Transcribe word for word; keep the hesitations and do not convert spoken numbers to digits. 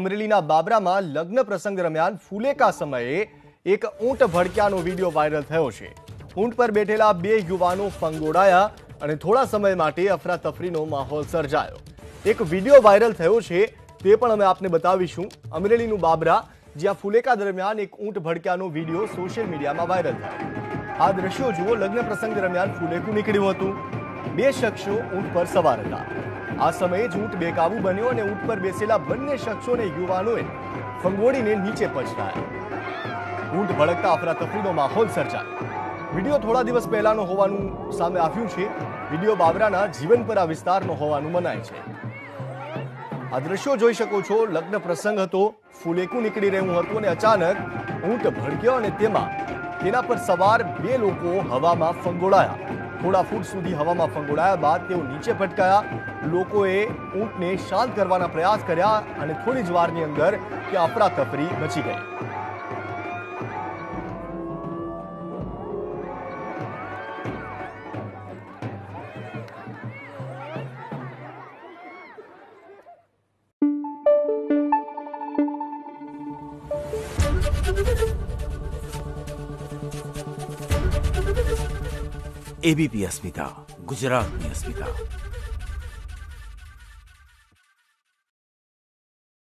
અમરેલીના બાબરામાં લગ્ન પ્રસંગ દરમિયાન ફુલેકા સમયે એક ઊંટ ભડક્યાનો વિડીયો વાયરલ થયો છે। ઊંટ પર બેઠેલા બે યુવાનો ફંગોળાયા અને થોડા સમય માટે અફરાતફરીનો માહોલ સર્જાયો। એક વિડીયો વાયરલ થયો છે તે પણ અમે આપને બતાવીશું। અમરેલીનું બાબરા, જ્યાં ફુલેકા દરમિયાન એક ઊંટ ભડક્યાનો વિડીયો સોશિયલ મીડિયામાં વાયરલ થયો। આ દ્રશ્યો જુઓ। લગ્ન પ્રસંગ દરમિયાન ફુલેકું નીકળ્યું હતું। બે શખ્સો ઊંટ પર સવાર હતા। આ સમયે જ ઊંટ બેકાબુ બન્યો અને ઊંટ પર બેસેલા બંને શખ્સોને યુવાનોએ ફંગોળીને નીચે પછડાયા। ઊંટ ભડકતા અફરાતફરીનો માહોલ સર્જાયો। વિડીયો થોડા દિવસ પહેલાનો હોવાનું સામે આવ્યું છે। વિડીયો બાબરાના જીવનપરા વિસ્તારનો હોવાનું મનાય છે। આ દ્રશ્યો જોઈ શકો છો। લગ્ન પ્રસંગ હતો, ફુલેકું નીકળી રહ્યું હતું અને અચાનક ઊંટ ભડક્યો અને તેમાં તેના પર સવાર બે લોકો હવામાં ફંગોળાયા। થોડા ફૂટ સુધી હવામાં ફંગોળાયા બાદ તેઓ નીચે પટકાયા। લોકોએ ઊંટને શાંત કરવાના પ્રયાસ કર્યા અને થોડી જ વારની અંદર ત્યાં અફરાતફરી મચી ગઈ। एबीपी अस्मिता, गुजरातनी अस्मिता।